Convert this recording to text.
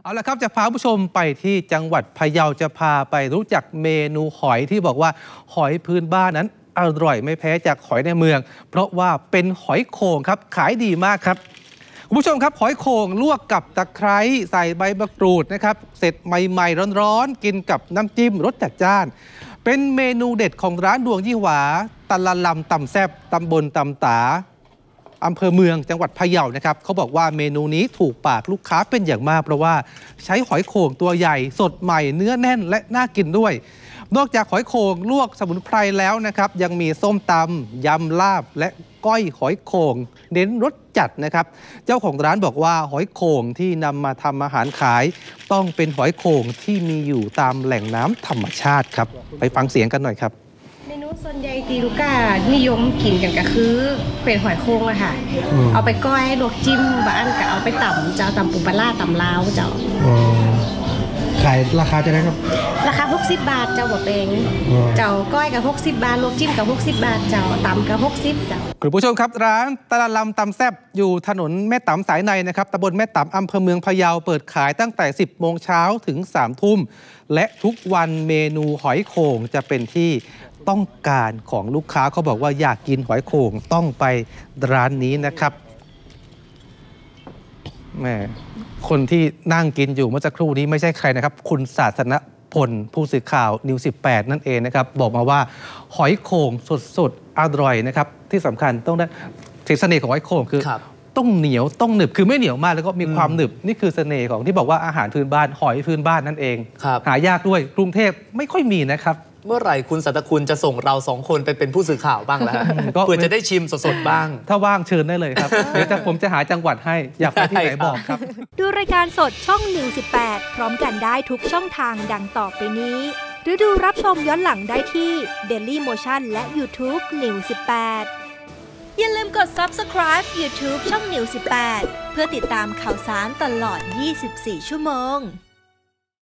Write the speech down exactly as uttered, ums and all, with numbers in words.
เอาละครับจะพาผู้ชมไปที่จังหวัดพะเยาจะพาไปรู้จักเมนูหอยที่บอกว่าหอยพื้นบ้านนั้นอร่อยไม่แพ้จากหอยในเมืองเพราะว่าเป็นหอยโข่งครับขายดีมากครับคุณผู้ชมครับหอยโข่งลวกกับตะไคร้ใส่ใบมะกรูดนะครับเสร็จใหม่ๆร้อนๆกินกับน้ำจิ้มรสจัดจ้านเป็นเมนูเด็ดของร้านดวงยี่หวาตะละลำตำแซบตำบลตำตาอำเภอเมืองจังหวัดพะเยานะครับเขาบอกว่าเมนูนี้ถูกปากลูกค้าเป็นอย่างมากเพราะว่าใช้หอยโข่งตัวใหญ่สดใหม่เนื้อแน่นและน่ากินด้วยนอกจากหอยโข่งลวกสมุนไพรแล้วนะครับยังมีส้มตำยำลาบและก้อยหอยโข่งเน้นรสจัดนะครับเจ้าของร้านบอกว่าหอยโข่งที่นำมาทำอาหารขายต้องเป็นหอยโข่งที่มีอยู่ตามแหล่งน้ำธรรมชาติครับไปฟังเสียงกันหน่อยครับเมนูส่วนใหญ่ตีลูกค้านิยมกินกันก็คือเป็นหอยโข่งอะค่ะเอาไปก้อยลวกจิ้มบ้านก็เอาไปต่ำเจ้าต่ำปูปลาร่าต่ำลาวเจ้าขายราคาจะได้ครับราคาหกสิบบาทเจ้าบ่เป็นเจ้าก้อยกับหกสิบบาทลวกจิ้มกับหกสิบบาทเจ้าต่ำกับหกสิบเจ้าคุณผู้ชมครับร้านตะละลำตำแซบอยู่ถนนแม่ต๋ำสายในนะครับตำบลแม่ต๋ำอำเภอเมืองพะเยาเปิดขายตั้งแต่สิบโมงเช้าถึงสามทุ่มและทุกวันเมนูหอยโข่งจะเป็นที่ต้องการของลูกค้าเขาบอกว่าอยากกินหอยโข่งต้องไปร้านนี้นะครับแม่คนที่นั่งกินอยู่เมื่อสักครู่นี้ไม่ใช่ใครนะครับคุณศาสนพลผู้สื่อข่าวนิวสิบแปดนั่นเองนะครับบอกมาว่าหอยโข่งสดๆอร่อยนะครับที่สำคัญต้องได้เสน่ห์ของหอยโข่งคือต้องเหนียวต้องหนึบคือไม่เหนียวมากแล้วก็มีความหนึบนี่คือเสน่ห์ของที่บอกว่าอาหารพื้นบ้านหอยพื้นบ้านนั่นเองหายากด้วยกรุงเทพไม่ค่อยมีนะครับเมื่อไหร่คุณสัตคุณจะส่งเราสองคนไปเป็นผู้สื่อข่าวบ้างแล้วเพื่อจะได้ชิมสดๆบ้างถ้าว่างเชิญได้เลยครับเดี๋ยวผมจะหาจังหวัดให้อยากไปที่ไหนบอกครับดูรายการสดช่องนิวสิบแปดพร้อมกันได้ทุกช่องทางดังต่อไปนี้หรือดูรับชมย้อนหลังได้ที่ Daily Motion และ YouTube นิวสิบแปดอย่าลืมกด Subscribe YouTube ช่องนิวสิบแปดเพื่อติดตามข่าวสารตลอดยี่สิบสี่ชั่วโมง